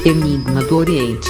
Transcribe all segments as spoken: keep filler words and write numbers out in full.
Enigma do Oriente.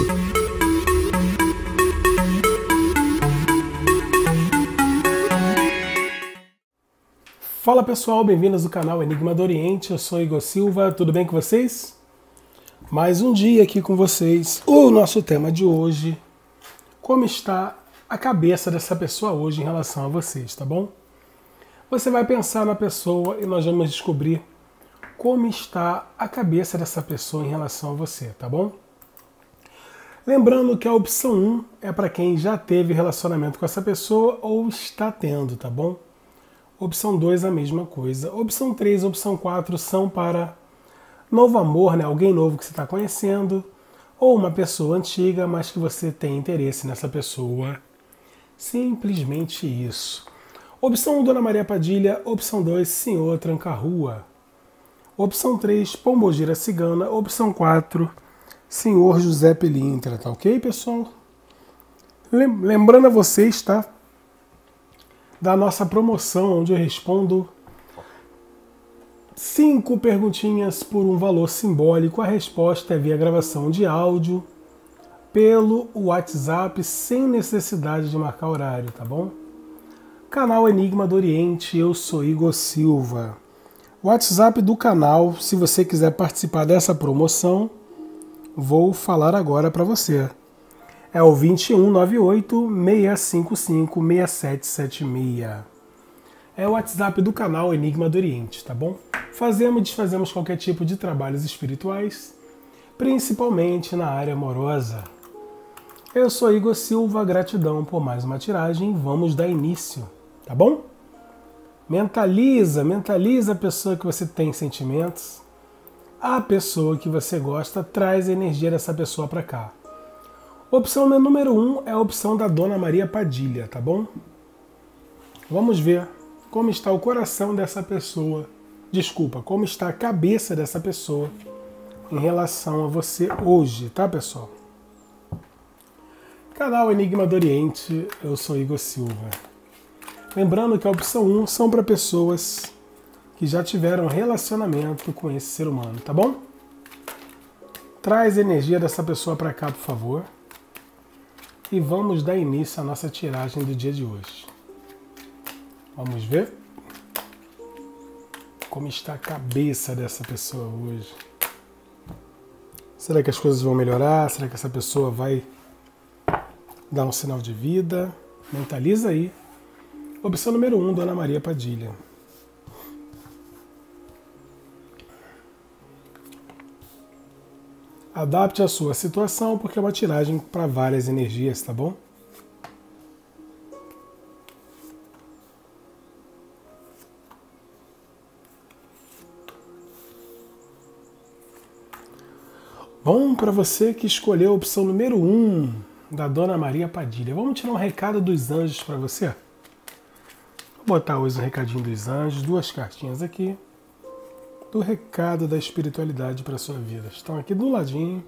Fala pessoal, bem-vindos ao canal Enigma do Oriente, eu sou Igor Silva, tudo bem com vocês? Mais um dia aqui com vocês. O nosso tema de hoje, como está a cabeça dessa pessoa hoje em relação a vocês, tá bom? Você vai pensar na pessoa e nós vamos descobrir como está a cabeça dessa pessoa em relação a você, tá bom? Lembrando que a opção um é para quem já teve relacionamento com essa pessoa ou está tendo, tá bom? Opção dois a mesma coisa. Opção três e opção quatro são para novo amor, né? Alguém novo que você está conhecendo, ou uma pessoa antiga, mas que você tem interesse nessa pessoa. Simplesmente isso. Opção um, Dona Maria Padilha. Opção dois, Senhor Tranca-Rua. Opção três, Pombogira Cigana. Opção quatro, Senhor José Pelintra. Tá ok, pessoal? Lembrando a vocês, tá? Da nossa promoção, onde eu respondo cinco perguntinhas por um valor simbólico. A resposta é via gravação de áudio pelo WhatsApp, sem necessidade de marcar horário, tá bom? Canal Enigma do Oriente, eu sou Igor Silva. WhatsApp do canal, se você quiser participar dessa promoção, vou falar agora para você. É o dois um nove oito, seis cinco cinco, seis sete sete seis. É o WhatsApp do canal Enigma do Oriente, tá bom? Fazemos e desfazemos qualquer tipo de trabalhos espirituais, principalmente na área amorosa. Eu sou Igor Silva, gratidão por mais uma tiragem, vamos dar início, tá bom? Mentaliza, mentaliza a pessoa que você tem sentimentos, a pessoa que você gosta, traz a energia dessa pessoa para cá. Opção número um é a opção da Dona Maria Padilha, tá bom? Vamos ver como está o coração dessa pessoa, desculpa, como está a cabeça dessa pessoa em relação a você hoje, tá, pessoal? Canal Enigma do Oriente, eu sou Igor Silva. Lembrando que a opção um são para pessoas que já tiveram relacionamento com esse ser humano, tá bom? Traz a energia dessa pessoa para cá, por favor. E vamos dar início à nossa tiragem do dia de hoje. Vamos ver como está a cabeça dessa pessoa hoje. Será que as coisas vão melhorar? Será que essa pessoa vai dar um sinal de vida? Mentaliza aí. Opção número um, Dona Maria Padilha. Adapte a sua situação, porque é uma tiragem para várias energias, tá bom? Bom, para você que escolheu a opção número um da Dona Maria Padilha, vamos tirar um recado dos anjos para você? Vou botar hoje um recadinho dos anjos, duas cartinhas aqui, do recado da espiritualidade para sua vida. Estão aqui do ladinho.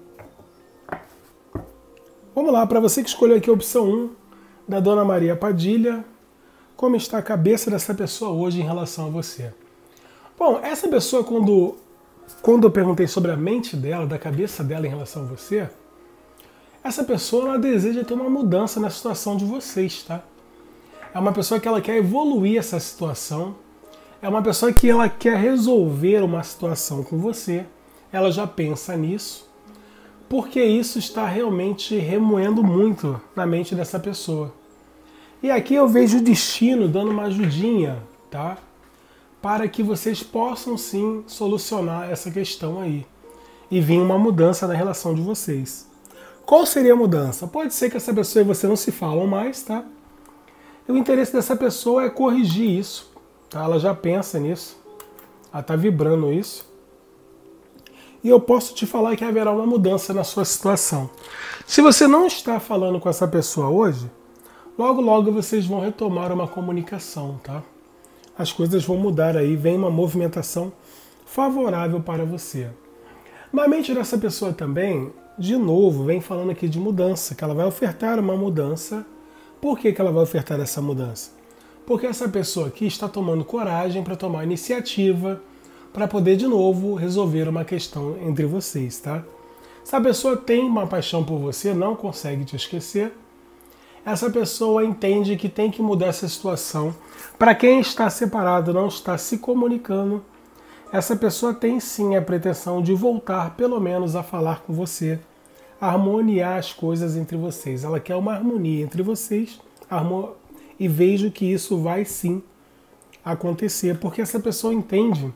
Vamos lá, para você que escolheu aqui a opção um da Dona Maria Padilha, como está a cabeça dessa pessoa hoje em relação a você? Bom, essa pessoa, quando, quando eu perguntei sobre a mente dela, da cabeça dela em relação a você, essa pessoa ela deseja ter uma mudança na situação de vocês, tá? É uma pessoa que ela quer evoluir essa situação. É uma pessoa que ela quer resolver uma situação com você. Ela já pensa nisso. Porque isso está realmente remoendo muito na mente dessa pessoa. E aqui eu vejo o destino dando uma ajudinha, tá? Para que vocês possam sim solucionar essa questão aí. E vir uma mudança na relação de vocês. Qual seria a mudança? Pode ser que essa pessoa e você não se falam mais, tá? E o interesse dessa pessoa é corrigir isso. Tá? Ela já pensa nisso. Ela está vibrando isso. E eu posso te falar que haverá uma mudança na sua situação. Se você não está falando com essa pessoa hoje, logo logo vocês vão retomar uma comunicação, tá? As coisas vão mudar aí, vem uma movimentação favorável para você. Na mente dessa pessoa também, de novo, vem falando aqui de mudança, que ela vai ofertar uma mudança. Por que que ela vai ofertar essa mudança? Porque essa pessoa aqui está tomando coragem para tomar iniciativa, para poder de novo resolver uma questão entre vocês, tá? Se a pessoa tem uma paixão por você, não consegue te esquecer, essa pessoa entende que tem que mudar essa situação. Para quem está separado, não está se comunicando, essa pessoa tem sim a pretensão de voltar pelo menos a falar com você, harmoniar as coisas entre vocês. Ela quer uma harmonia entre vocês e vejo que isso vai sim acontecer, porque essa pessoa entende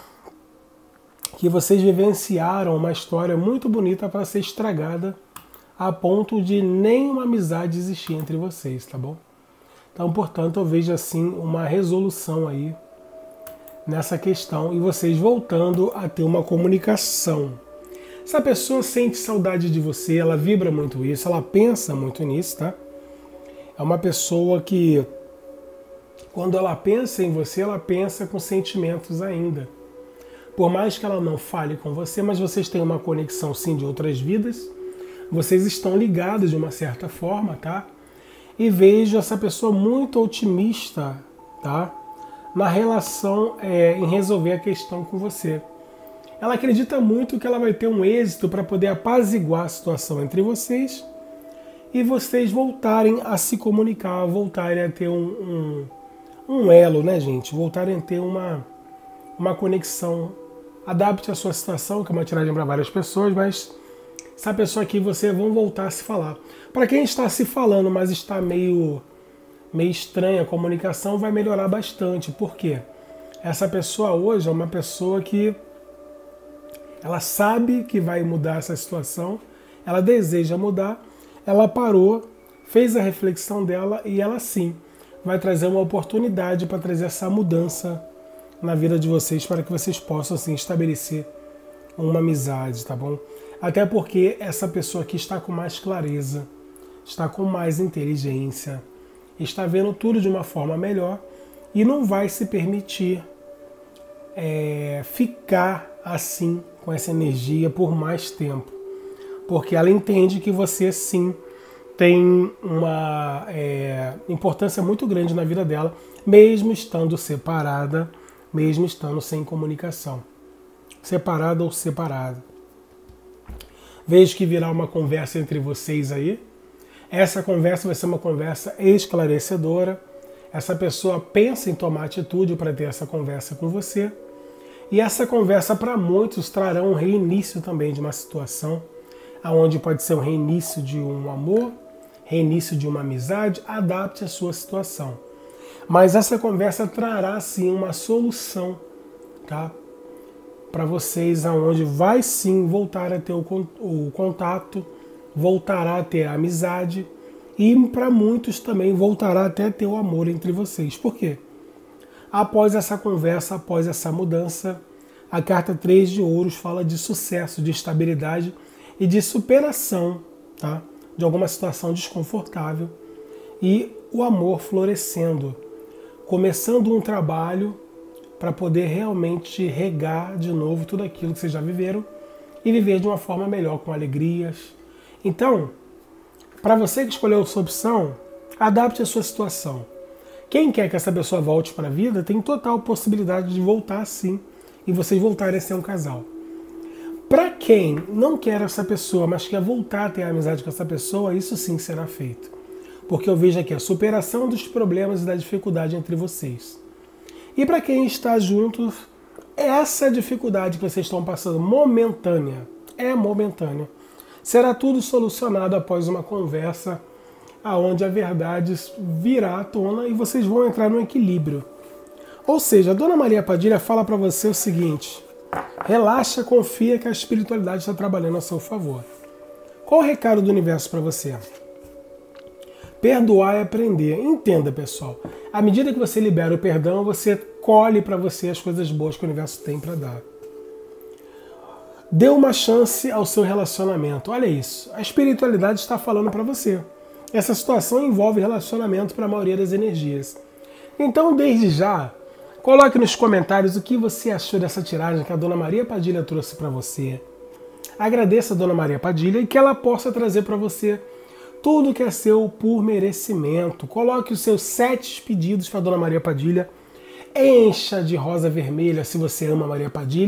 que vocês vivenciaram uma história muito bonita para ser estragada a ponto de nenhuma amizade existir entre vocês, tá bom? Então, portanto, eu vejo assim uma resolução aí nessa questão e vocês voltando a ter uma comunicação. Se a pessoa sente saudade de você, ela vibra muito isso, ela pensa muito nisso, tá? É uma pessoa que, quando ela pensa em você, ela pensa com sentimentos ainda. Por mais que ela não fale com você, mas vocês têm uma conexão sim de outras vidas, vocês estão ligados de uma certa forma, tá? E vejo essa pessoa muito otimista, tá? Na relação é, em resolver a questão com você. Ela acredita muito que ela vai ter um êxito para poder apaziguar a situação entre vocês e vocês voltarem a se comunicar, voltarem a ter um, um, um elo, né, gente? Voltarem a ter uma, uma conexão. Adapte a sua situação, que é uma tiragem para várias pessoas, mas essa pessoa aqui, vocês vão voltar a se falar. Para quem está se falando, mas está meio, meio estranha a comunicação, vai melhorar bastante. Por quê? Essa pessoa hoje é uma pessoa que ela sabe que vai mudar essa situação, ela deseja mudar, ela parou, fez a reflexão dela e ela sim vai trazer uma oportunidade para trazer essa mudança na vida de vocês, para que vocês possam assim estabelecer uma amizade, tá bom? Até porque essa pessoa aqui está com mais clareza, está com mais inteligência, está vendo tudo de uma forma melhor e não vai se permitir é, ficar assim com essa energia por mais tempo, porque ela entende que você sim tem uma é, importância muito grande na vida dela, mesmo estando separada, mesmo estando sem comunicação, separada ou separada. Vejo que virá uma conversa entre vocês aí. Essa conversa vai ser uma conversa esclarecedora. Essa pessoa pensa em tomar atitude para ter essa conversa com você. E essa conversa, para muitos, trará um reinício também de uma situação, onde pode ser um reinício de um amor, reinício de uma amizade. Adapte a sua situação. Mas essa conversa trará, sim, uma solução, tá? Para vocês, aonde vai sim voltar a ter o contato, voltará a ter a amizade e para muitos também voltará até a ter o amor entre vocês. Por quê? Após essa conversa, após essa mudança, a carta três de ouros fala de sucesso, de estabilidade e de superação, tá? De alguma situação desconfortável e o amor florescendo, começando um trabalho para poder realmente regar de novo tudo aquilo que vocês já viveram e viver de uma forma melhor, com alegrias. Então, para você que escolheu essa opção, adapte a sua situação. Quem quer que essa pessoa volte para a vida tem total possibilidade de voltar sim e vocês voltarem a ser um casal. Para quem não quer essa pessoa, mas quer voltar a ter amizade com essa pessoa, isso sim será feito. Porque eu vejo aqui a superação dos problemas e da dificuldade entre vocês. E para quem está junto, essa dificuldade que vocês estão passando, momentânea, é momentânea, será tudo solucionado após uma conversa onde a verdade virá à tona e vocês vão entrar no equilíbrio. Ou seja, a Dona Maria Padilha fala para você o seguinte: relaxa, confia que a espiritualidade está trabalhando a seu favor. Qual o recado do universo para você? Perdoar é aprender. Entenda, pessoal. À medida que você libera o perdão, você colhe para você as coisas boas que o universo tem para dar. Dê uma chance ao seu relacionamento. Olha isso. A espiritualidade está falando para você. Essa situação envolve relacionamento para a maioria das energias. Então, desde já, coloque nos comentários o que você achou dessa tiragem que a Dona Maria Padilha trouxe para você. Agradeça a Dona Maria Padilha e que ela possa trazer para você tudo que é seu por merecimento. Coloque os seus sete pedidos para a Dona Maria Padilha. Encha de rosa vermelha se você ama a Maria Padilha.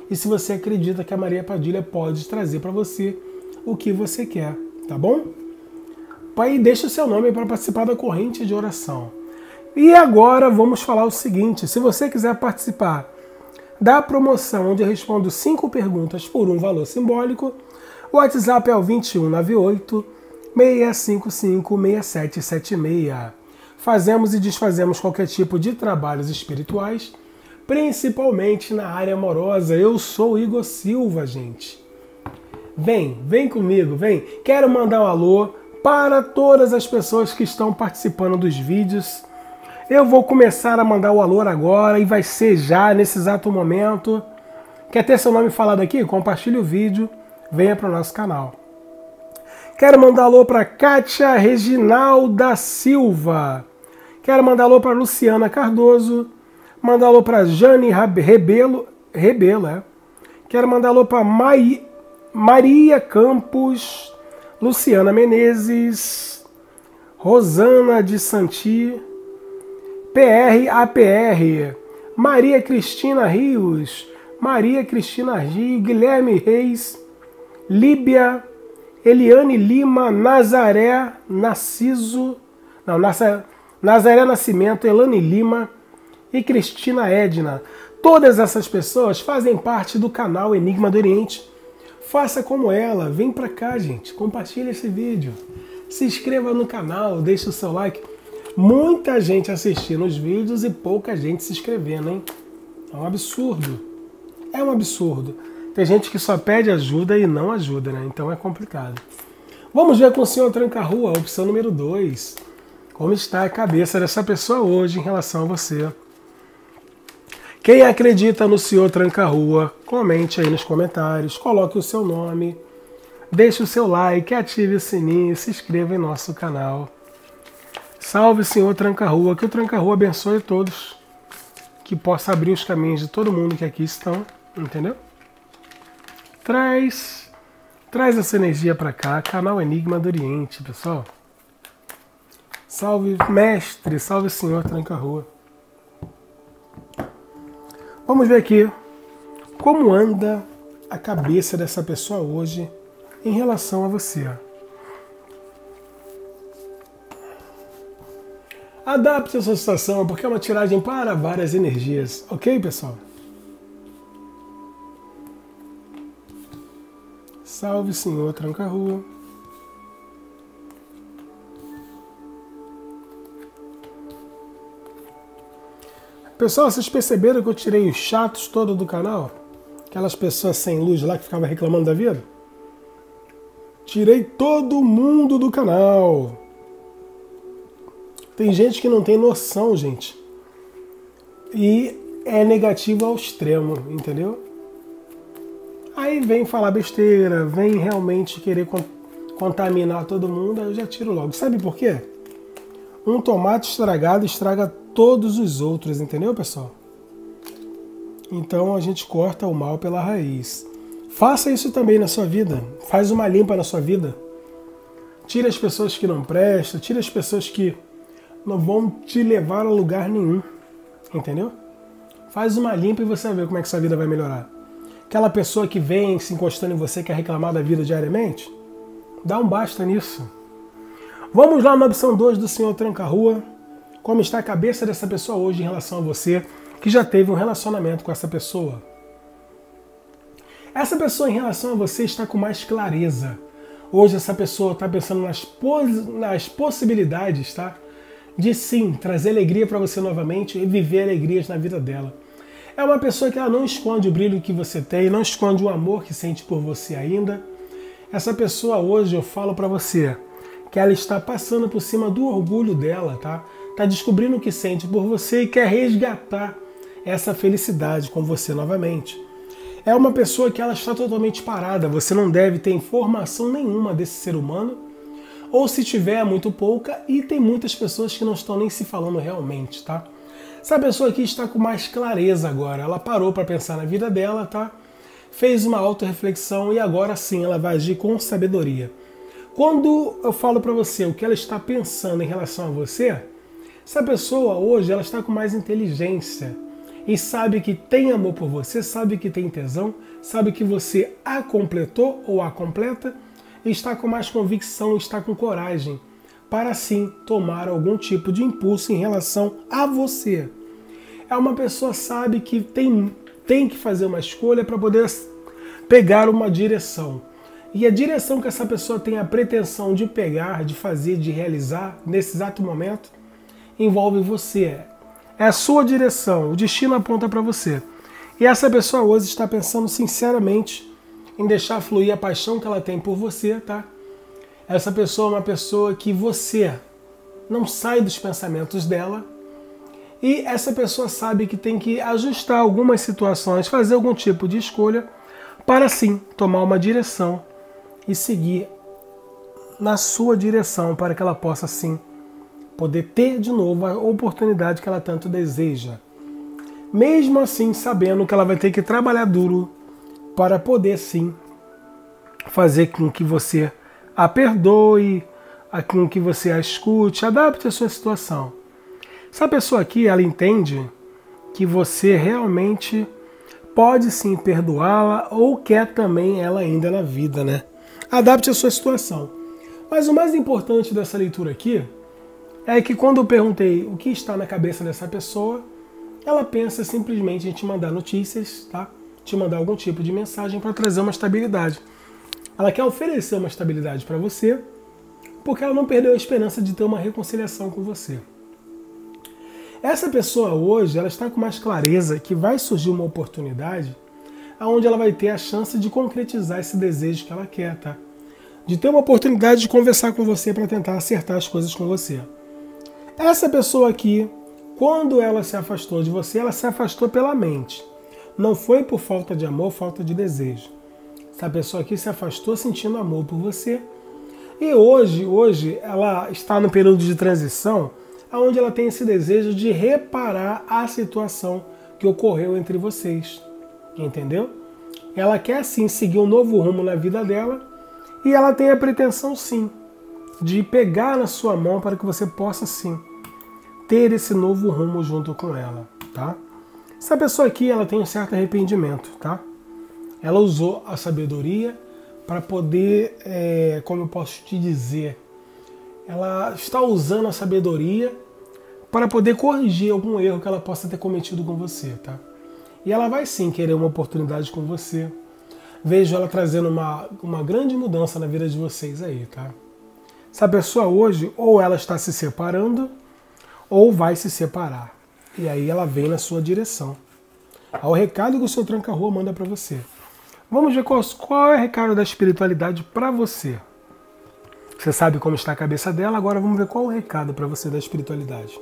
e se você acredita que a Maria Padilha pode trazer para você o que você quer, tá bom? Pai, deixa o seu nome para participar da corrente de oração. E agora vamos falar o seguinte, se você quiser participar da promoção onde eu respondo cinco perguntas por um valor simbólico, o WhatsApp é o vinte e um, noventa e oito, seis cinco cinco, seis sete sete seis. Fazemos e desfazemos qualquer tipo de trabalhos espirituais, principalmente na área amorosa. Eu sou Igor Silva, gente. Vem, vem comigo, vem. Quero mandar um alô para todas as pessoas que estão participando dos vídeos. Eu vou começar a mandar o alô agora e vai ser já, nesse exato momento. Quer ter seu nome falado aqui? Compartilhe o vídeo, venha para o nosso canal. Quero mandar alô para Kátia Reginalda Silva. Quero mandar alô para Luciana Cardoso. Mandar alô para Jane Rebelo. Rebelo, é. Quero mandar alô para Mai, Maria Campos, Luciana Menezes, Rosana de Santi, P R A P R, Maria Cristina Rios, Maria Cristina Rio, Guilherme Reis, Líbia, Eliane Lima, Nazaré Narciso, não, Nazaré Nascimento, Elane Lima e Cristina Edna. Todas essas pessoas fazem parte do canal Enigma do Oriente. Faça como ela, vem pra cá, gente, compartilhe esse vídeo, se inscreva no canal, deixe o seu like. Muita gente assistindo os vídeos e pouca gente se inscrevendo, hein? É um absurdo. É um absurdo. Tem gente que só pede ajuda e não ajuda, né? Então é complicado. Vamos ver com o senhor Tranca-Rua, opção número dois. Como está a cabeça dessa pessoa hoje em relação a você? Quem acredita no senhor Tranca-Rua, comente aí nos comentários, coloque o seu nome, deixe o seu like, ative o sininho, se inscreva em nosso canal. Salve, senhor Tranca-Rua, que o Tranca-Rua abençoe todos, que possa abrir os caminhos de todo mundo que aqui estão, entendeu? Traz, traz essa energia para cá, canal Enigma do Oriente, pessoal. Salve, mestre, salve, senhor Tranca-Rua. Vamos ver aqui como anda a cabeça dessa pessoa hoje em relação a você. Adapte a sua situação, porque é uma tiragem para várias energias. Ok, pessoal? Salve, senhor Tranca-Rua. Pessoal, vocês perceberam que eu tirei os chatos todos do canal? Aquelas pessoas sem luz lá que ficavam reclamando da vida? Tirei todo mundo do canal. Tem gente que não tem noção, gente. E é negativo ao extremo, entendeu? Aí vem falar besteira, vem realmente querer contaminar todo mundo, aí eu já tiro logo. Sabe por quê? Um tomate estragado estraga todos os outros, entendeu, pessoal? Então a gente corta o mal pela raiz. Faça isso também na sua vida. Faz uma limpa na sua vida. Tira as pessoas que não prestam, tira as pessoas que não vão te levar a lugar nenhum, entendeu? Faz uma limpa e você vai ver como é que sua vida vai melhorar. Aquela pessoa que vem se encostando em você, quer reclamar da vida diariamente, dá um basta nisso. Vamos lá na opção dois do senhor Tranca-Rua. Como está a cabeça dessa pessoa hoje em relação a você, que já teve um relacionamento com essa pessoa? Essa pessoa em relação a você está com mais clareza. Hoje essa pessoa está pensando nas, pos nas possibilidades, tá? De sim, trazer alegria para você novamente e viver alegrias na vida dela. É uma pessoa que ela não esconde o brilho que você tem, não esconde o amor que sente por você ainda. Essa pessoa hoje, eu falo para você, que ela está passando por cima do orgulho dela, tá? Está descobrindo o que sente por você e quer resgatar essa felicidade com você novamente. É uma pessoa que ela está totalmente parada, você não deve ter informação nenhuma desse ser humano, ou se tiver, é muito pouca, e tem muitas pessoas que não estão nem se falando realmente, tá? Essa pessoa aqui está com mais clareza agora, ela parou para pensar na vida dela, tá? Fez uma autorreflexão e agora sim ela vai agir com sabedoria. Quando eu falo para você o que ela está pensando em relação a você, essa pessoa hoje ela está com mais inteligência, e sabe que tem amor por você, sabe que tem tesão, sabe que você a completou ou a completa, e está com mais convicção, está com coragem para sim tomar algum tipo de impulso em relação a você. É uma pessoa que sabe que tem, tem que fazer uma escolha para poder pegar uma direção. E a direção que essa pessoa tem a pretensão de pegar, de fazer, de realizar nesse exato momento, envolve você. É a sua direção, o destino aponta para você. E essa pessoa hoje está pensando sinceramente em deixar fluir a paixão que ela tem por você, tá? Essa pessoa é uma pessoa que você não sai dos pensamentos dela. E essa pessoa sabe que tem que ajustar algumas situações, fazer algum tipo de escolha para sim tomar uma direção e seguir na sua direção para que ela possa sim poder ter de novo a oportunidade que ela tanto deseja. Mesmo assim, sabendo que ela vai ter que trabalhar duro para poder sim fazer com que você a perdoe, com que você a escute, adapte a sua situação. Essa pessoa aqui, ela entende que você realmente pode sim perdoá-la ou quer também ela ainda na vida, né? Adapte a sua situação. Mas o mais importante dessa leitura aqui é que quando eu perguntei o que está na cabeça dessa pessoa, ela pensa simplesmente em te mandar notícias, tá? Te mandar algum tipo de mensagem para trazer uma estabilidade. Ela quer oferecer uma estabilidade para você, porque ela não perdeu a esperança de ter uma reconciliação com você. Essa pessoa hoje, ela está com mais clareza que vai surgir uma oportunidade onde ela vai ter a chance de concretizar esse desejo que ela quer, tá? De ter uma oportunidade de conversar com você para tentar acertar as coisas com você. Essa pessoa aqui, quando ela se afastou de você, ela se afastou pela mente. Não foi por falta de amor, falta de desejo. Essa pessoa aqui se afastou sentindo amor por você. E hoje, hoje ela está no período de transição, onde ela tem esse desejo de reparar a situação que ocorreu entre vocês. Entendeu? Ela quer sim seguir um novo rumo na vida dela e ela tem a pretensão sim de pegar na sua mão para que você possa sim ter esse novo rumo junto com ela, tá? Essa pessoa aqui, ela tem um certo arrependimento, tá? Ela usou a sabedoria para poder, é, como eu posso te dizer, ela está usando a sabedoria para poder corrigir algum erro que ela possa ter cometido com você, tá? E ela vai sim querer uma oportunidade com você. Vejo ela trazendo uma, uma grande mudança na vida de vocês aí, tá? Essa pessoa hoje, ou ela está se separando, ou vai se separar. E aí ela vem na sua direção. É o recado que o seu tranca-rua manda para você. Vamos ver qual, qual é o recado da espiritualidade para você. Você sabe como está a cabeça dela, agora vamos ver qual é o recado para você da espiritualidade.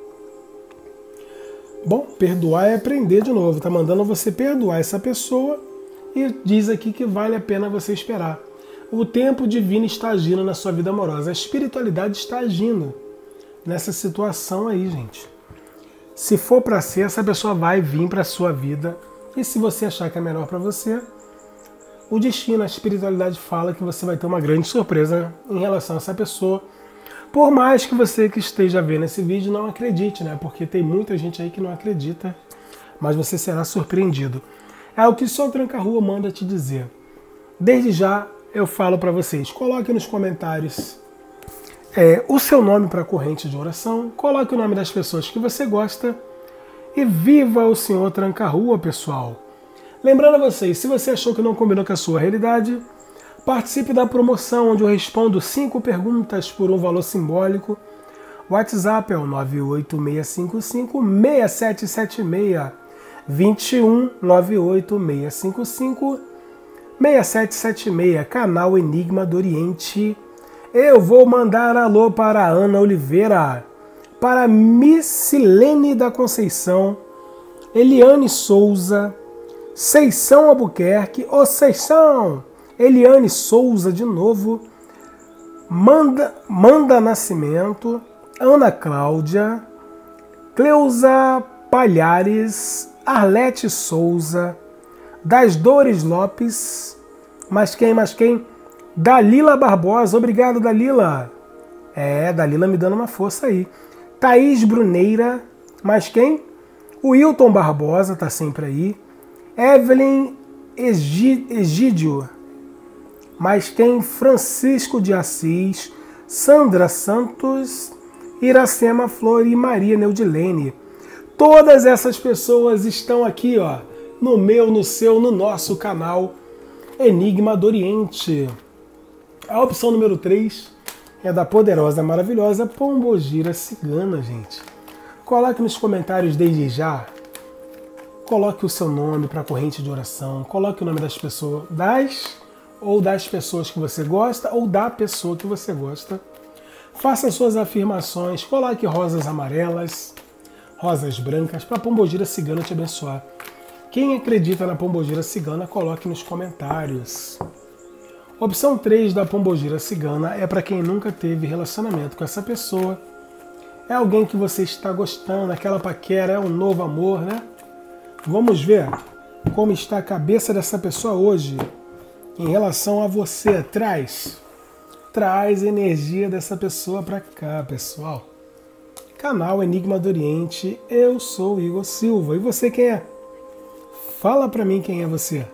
Bom, perdoar é aprender de novo. Está mandando você perdoar essa pessoa e diz aqui que vale a pena você esperar. O tempo divino está agindo na sua vida amorosa. A espiritualidade está agindo nessa situação aí, gente. Se for para ser, essa pessoa vai vir para a sua vida. E se você achar que é melhor para você, o destino, a espiritualidade fala que você vai ter uma grande surpresa em relação a essa pessoa. Por mais que você que esteja vendo esse vídeo não acredite, né? Porque tem muita gente aí que não acredita, mas você será surpreendido. É o que o seu tranca-rua manda te dizer. Desde já eu falo para vocês, coloque nos comentários é, o seu nome para a corrente de oração, coloque o nome das pessoas que você gosta e viva o senhor tranca-rua, pessoal. Lembrando a vocês, se você achou que não combinou com a sua realidade, participe da promoção onde eu respondo cinco perguntas por um valor simbólico. O WhatsApp é o nove oito seis cinco cinco seis sete sete seis, vinte e um nove oito seis cinco cinco seis sete sete seis, canal Enigma do Oriente. Eu vou mandar alô para a Ana Oliveira, para Missilene da Conceição, Eliane Souza, Seição Albuquerque, ô Seição! Eliane Souza de novo, Manda, Manda Nascimento, Ana Cláudia, Cleusa Palhares, Arlete Souza, Das Dores Lopes, mas quem, mas quem? Dalila Barbosa, obrigado Dalila. É, Dalila me dando uma força aí. Thaís Bruneira, mas quem? O Wilton Barbosa está sempre aí. Evelyn Egídio. Mas tem Francisco de Assis, Sandra Santos, Iracema Flor e Maria Neudilene. Todas essas pessoas estão aqui, ó, no meu, no seu, no nosso canal Enigma do Oriente. A opção número três é da poderosa, maravilhosa Pombogira Cigana, gente. Coloque nos comentários desde já. Coloque o seu nome para a corrente de oração. Coloque o nome das pessoas, das ou das pessoas que você gosta ou da pessoa que você gosta. Faça suas afirmações. Coloque rosas amarelas, rosas brancas para a Pombogira Cigana te abençoar. Quem acredita na Pombogira Cigana, coloque nos comentários. Opção três da Pombogira Cigana é para quem nunca teve relacionamento com essa pessoa. É alguém que você está gostando, aquela paquera, é um novo amor, né? Vamos ver como está a cabeça dessa pessoa hoje em relação a você. Traz, traz a energia dessa pessoa para cá, pessoal. Canal Enigma do Oriente, eu sou Igor Silva. E você quem é? Fala para mim quem é você.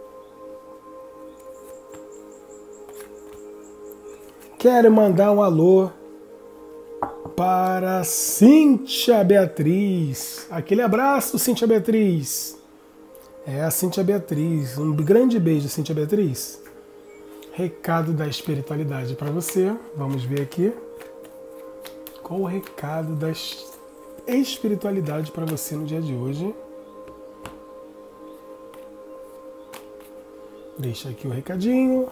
Quero mandar um alô para Cíntia Beatriz. Aquele abraço, Cíntia Beatriz. É a Cíntia Beatriz. Um grande beijo, Cíntia Beatriz. Recado da espiritualidade para você. Vamos ver aqui. Qual o recado da espiritualidade para você no dia de hoje? Deixa aqui o recadinho.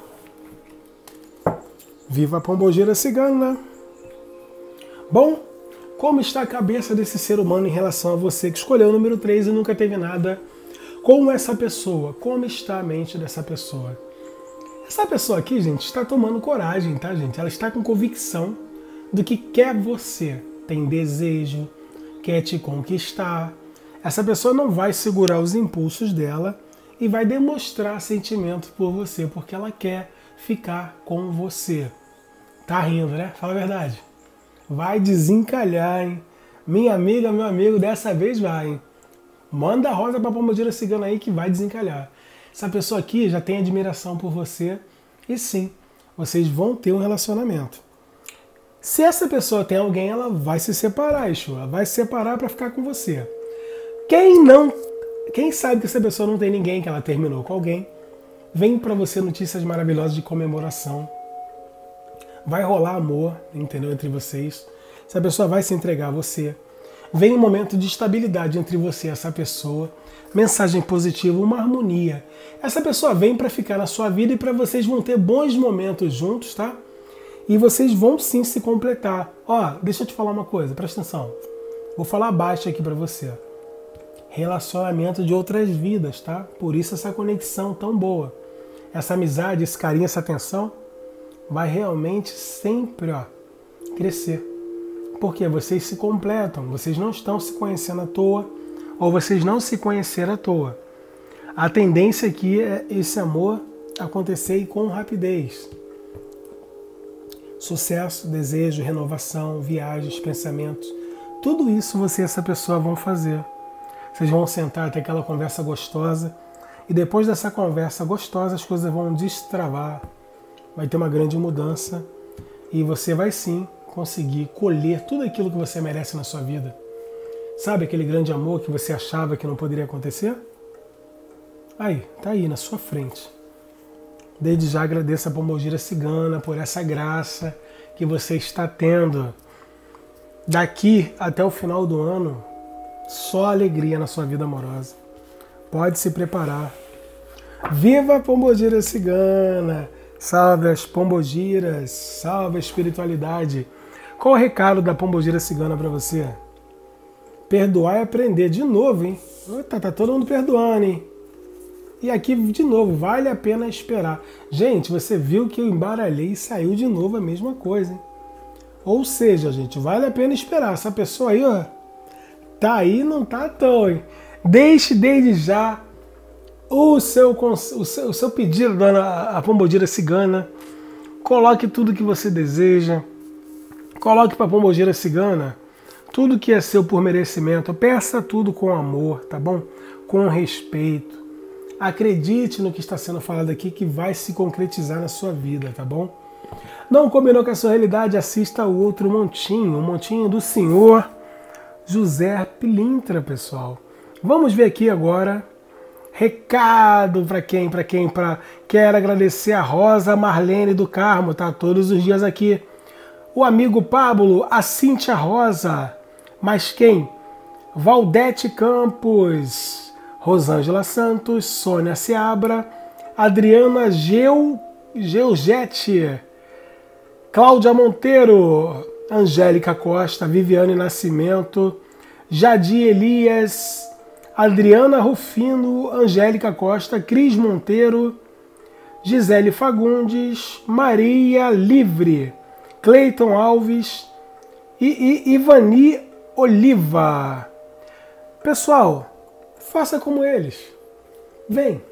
Viva a Pombogira Cigana! Bom, como está a cabeça desse ser humano em relação a você que escolheu o número três e nunca teve nada com essa pessoa? Como está a mente dessa pessoa? Essa pessoa aqui, gente, está tomando coragem, tá, gente? Ela está com convicção do que quer você. Tem desejo, quer te conquistar. Essa pessoa não vai segurar os impulsos dela e vai demonstrar sentimento por você, porque ela quer ficar com você. Tá rindo, né? Fala a verdade. Vai desencalhar, hein? Minha amiga, meu amigo, dessa vez vai, hein? Manda a rosa pra Pombogira Cigana aí que vai desencalhar. Essa pessoa aqui já tem admiração por você e sim, vocês vão ter um relacionamento. Se essa pessoa tem alguém, ela vai se separar, Exu. Ela vai se separar para ficar com você. Quem não, quem sabe que essa pessoa não tem ninguém, que ela terminou com alguém, vem para você notícias maravilhosas de comemoração. Vai rolar amor, entendeu, entre vocês. Essa pessoa vai se entregar a você. Vem um momento de estabilidade entre você e essa pessoa. Mensagem positiva, uma harmonia. Essa pessoa vem para ficar na sua vida e para vocês vão ter bons momentos juntos, tá? E vocês vão sim se completar. Ó, deixa eu te falar uma coisa, presta atenção. Vou falar baixo aqui para você. Relacionamento de outras vidas, tá? Por isso essa conexão tão boa. Essa amizade, esse carinho, essa atenção vai realmente sempre, ó, crescer. Porque vocês se completam, vocês não estão se conhecendo à toa, ou vocês não se conheceram à toa. A tendência aqui é esse amor acontecer com rapidez. Sucesso, desejo, renovação, viagens, pensamentos, tudo isso você e essa pessoa vão fazer. Vocês vão sentar, ter aquela conversa gostosa, e depois dessa conversa gostosa as coisas vão destravar, vai ter uma grande mudança, e você vai sim conseguir colher tudo aquilo que você merece na sua vida. Sabe aquele grande amor que você achava que não poderia acontecer? Aí, tá aí na sua frente. Desde já agradeço a Pombogira Cigana por essa graça que você está tendo. Daqui até o final do ano, só alegria na sua vida amorosa. Pode se preparar. Viva a Pombogira Cigana! Salve as Pombogiras! Salve a espiritualidade! Qual o recado da Pombogira Cigana para você? Perdoar é aprender. De novo, hein? Tá, tá todo mundo perdoando, hein? E aqui, de novo, vale a pena esperar. Gente, você viu que eu embaralhei e saiu de novo a mesma coisa, hein? Ou seja, gente, vale a pena esperar. Essa pessoa aí, ó, tá aí, não tá à toa, hein? Deixe desde já o seu, o seu, o seu pedido, dona a Pombogira Cigana. Coloque tudo que você deseja. Coloque para a Pombogira Cigana Tudo que é seu por merecimento, peça tudo com amor, tá bom? Com respeito. Acredite no que está sendo falado aqui, que vai se concretizar na sua vida, tá bom? Não combinou com a sua realidade? Assista o outro montinho, o montinho do senhor José Pilintra, pessoal. Vamos ver aqui agora. Recado para quem? Para quem? Para quero agradecer a Rosa Marlene do Carmo, tá? Todos os dias aqui. O amigo Pablo, a Cíntia Rosa. Mas quem? Valdete Campos, Rosângela Santos, Sônia Seabra, Adriana Geu, Geugete, Cláudia Monteiro, Angélica Costa, Viviane Nascimento, Jadi Elias, Adriana Rufino, Angélica Costa, Cris Monteiro, Gisele Fagundes, Maria Livre, Cleiton Alves e, e Ivani Oliva. Pessoal, faça como eles. Vem.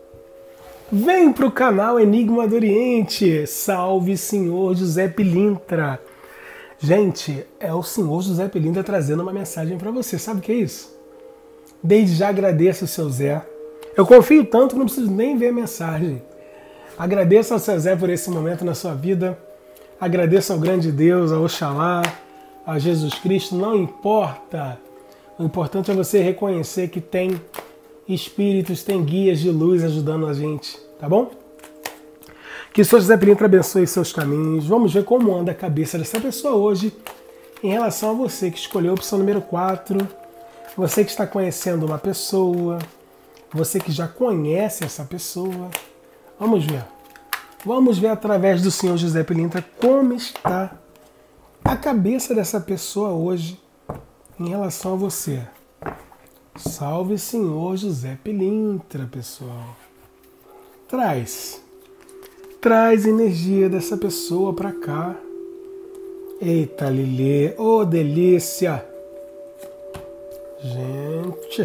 Vem para o canal Enigma do Oriente. Salve, senhor José Pilintra. Gente, é o senhor José Pilintra trazendo uma mensagem para você. Sabe o que é isso? Desde já agradeço o seu Zé. Eu confio tanto que não preciso nem ver a mensagem. Agradeço ao seu Zé por esse momento na sua vida. Agradeço ao grande Deus, ao Oxalá, a Jesus Cristo. Não importa. O importante é você reconhecer que tem espíritos, tem guias de luz ajudando a gente. Tá bom? Que o senhor José Pilintra abençoe seus caminhos. Vamos ver como anda a cabeça dessa pessoa hoje em relação a você que escolheu a opção número quatro. Você que está conhecendo uma pessoa, você que já conhece essa pessoa. Vamos ver. Vamos ver através do senhor José Pilintra como está a cabeça dessa pessoa hoje em relação a você. Salve, senhor José Pilintra, pessoal. Traz. Traz energia dessa pessoa para cá. Eita, Lilê. Ô, delícia. Gente.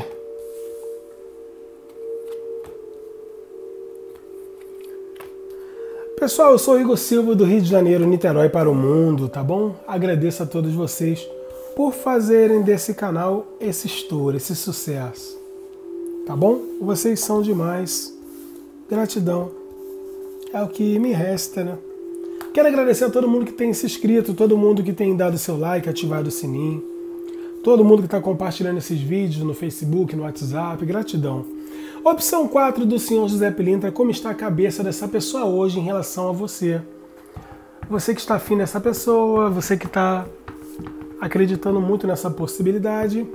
Pessoal, eu sou o Igor Silva do Rio de Janeiro, Niterói para o mundo, tá bom? Agradeço a todos vocês por fazerem desse canal esse estouro, esse sucesso. Tá bom? Vocês são demais. Gratidão. É o que me resta, né? Quero agradecer a todo mundo que tem se inscrito, todo mundo que tem dado seu like, ativado o sininho. Todo mundo que está compartilhando esses vídeos no Facebook, no WhatsApp, gratidão. Opção quatro do senhor José Pilintra, como está a cabeça dessa pessoa hoje em relação a você? Você que está afim dessa pessoa, você que está acreditando muito nessa possibilidade.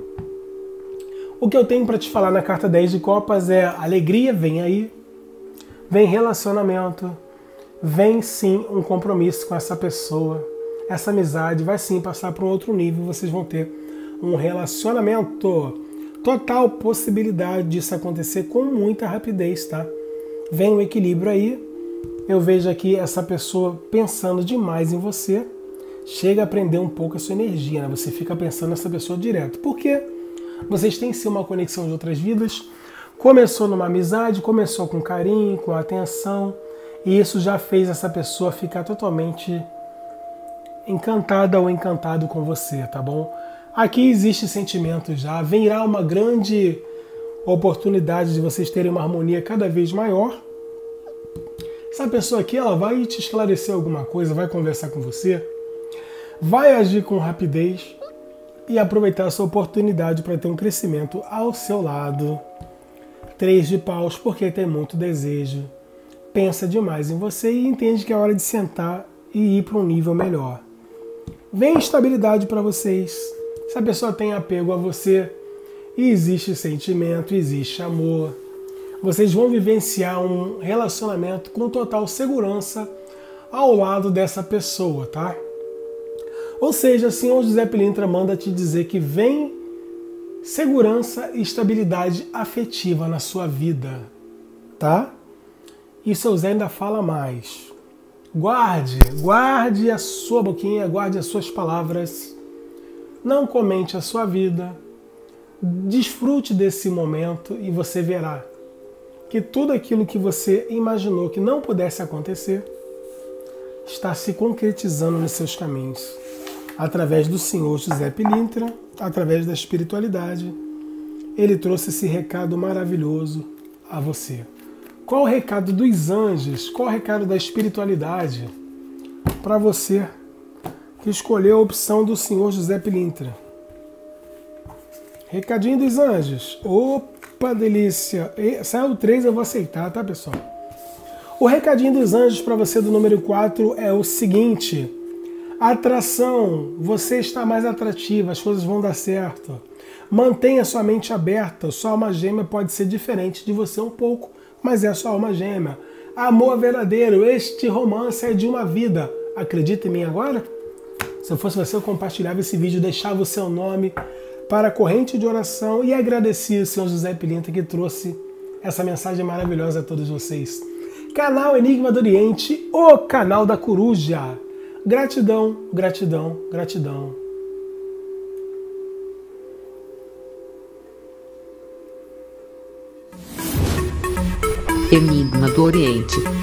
O que eu tenho para te falar na carta dez de copas é alegria, vem aí, vem relacionamento, vem sim um compromisso com essa pessoa. Essa amizade vai sim passar para um outro nível, vocês vão ter um relacionamento. Total possibilidade disso acontecer com muita rapidez, tá? Vem um equilíbrio aí. Eu vejo aqui essa pessoa pensando demais em você. Chega a prender um pouco a sua energia, né? Você fica pensando nessa pessoa direto. Por quê? Vocês têm sim uma conexão de outras vidas. Começou numa amizade, começou com carinho, com atenção. E isso já fez essa pessoa ficar totalmente encantada ou encantado com você, tá bom? Aqui existe sentimento já, virá uma grande oportunidade de vocês terem uma harmonia cada vez maior. Essa pessoa aqui, ela vai te esclarecer alguma coisa, vai conversar com você, vai agir com rapidez e aproveitar essa oportunidade para ter um crescimento ao seu lado. Três de paus, porque tem muito desejo, pensa demais em você e entende que é hora de sentar e ir para um nível melhor. Vem estabilidade para vocês. Se a pessoa tem apego a você, existe sentimento, existe amor. Vocês vão vivenciar um relacionamento com total segurança ao lado dessa pessoa, tá? Ou seja, o senhor José Pilintra manda te dizer que vem segurança e estabilidade afetiva na sua vida, tá? E o seu Zé ainda fala mais. Guarde, guarde a sua boquinha, guarde as suas palavras. Não comente a sua vida, desfrute desse momento e você verá que tudo aquilo que você imaginou que não pudesse acontecer está se concretizando nos seus caminhos. através do senhor José Pilintra, através da espiritualidade, ele trouxe esse recado maravilhoso a você. Qual o recado dos anjos? Qual o recado da espiritualidade para você que escolheu a opção do senhor José Pilintra? Recadinho dos anjos. Opa, delícia! E, saiu três, eu vou aceitar, tá, pessoal? O recadinho dos anjos para você do número quatro é o seguinte: atração, você está mais atrativa, as coisas vão dar certo. Mantenha sua mente aberta, sua alma gêmea pode ser diferente de você um pouco, mas é sua alma gêmea. Amor verdadeiro, este romance é de uma vida. Acredita em mim agora? Se eu fosse você, eu compartilhava esse vídeo, deixava o seu nome para a corrente de oração e agradecia o senhor José Pilintra que trouxe essa mensagem maravilhosa a todos vocês. Canal Enigma do Oriente, o canal da coruja. Gratidão, gratidão, gratidão. Enigma do Oriente.